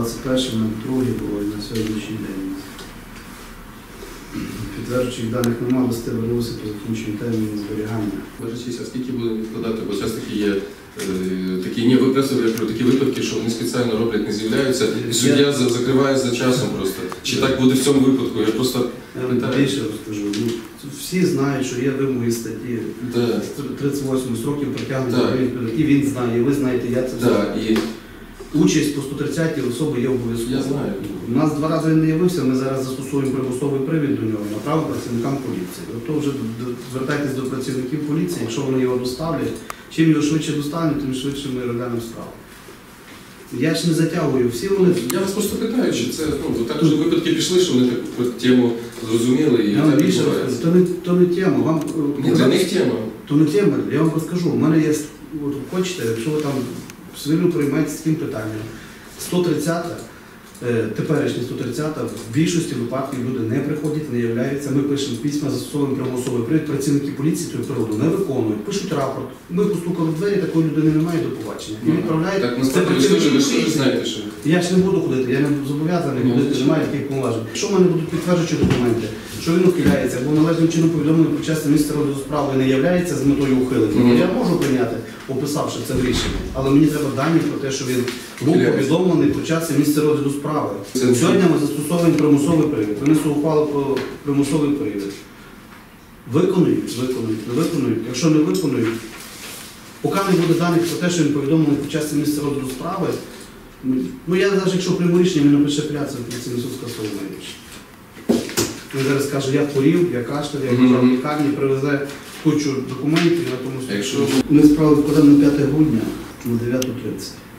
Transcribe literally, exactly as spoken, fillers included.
двадцять перше на другий було і на сьогоднішній день. Підтверджуючих даних немає, листи вернувся по закінченню терміну зберігання. Бажачися, скільки будемо відкладати, бо часто такі є е, такі, ні, ви просто я кажу, такі випадки, що вони спеціально роблять, не з'являються, і суддя я... закриває за часом просто. Чи так буде в цьому випадку? Я просто я вам більше розкажу. Ну, всі знають, що є вимоги статті да. тридцять восьмої строків притягнення, і він знає, і ви знаєте, я це да. знаю. І... Участь по сто тридцятій особи є обов'язково. Я знаю. У нас два рази він не явився, ми зараз застосовуємо примусовий привід до нього, направимо працівникам поліції. Тобто вже звертайтесь до працівників поліції, якщо вони його доставлять, чим його швидше доставлять, тим швидше ми розглянемо справу. Я ж не затягую, всі вони... Я вас просто питаю, чи це, ну, так вже випадки пішли, що вони таку тему зрозуміли і я так більше розкажу, то не, то не тема. Вам, Ні, для них тема. То не тема, я вам розкажу. У мене є, от хочете, якщо ви там свину приймаєте з таким питанням, сто тридцята, теперішня сто тридцята, в більшості випадків люди не приходять, не являються. Ми пишемо письма, застосовуємо примусовий привід, працівники поліції тою природу не виконують, пишуть рапорт. Ми постукали в двері, такої людини немає, до побачення. І відправляють. Так, насправді, ви ж ви знаєте, що... Я ж не буду ходити, я не зобов'язаний ходити, немає таких повноважень. Якщо в мене будуть підтверджуючі документи, що він ухиляється, або належним чином повідомлений про час місця розгляду справи не являється з метою ухилення, mm-hmm. я можу прийняти, описавши це в рішенні, але мені треба дані про те, що він був повідомлений про час і місце розгляду справи. Це сьогодні ми застосовуємо примусовий привід. Винесу ухвалу про примусовий привід. Виконують, виконують, не виконують. Якщо не виконують, поки не буде даних про те, що він повідомлений про час і місце розгляду справи, ну я навіть якщо прийму рішення, він напише апеляцію в Конституційний суд скасовує рішення. Він зараз каже, я хворів, я кашляв, я лежав в лікарні, привезе кучу документів на тому. Якщо... Ми справу вкладемо на п'яте грудня на дев'яту тридцять.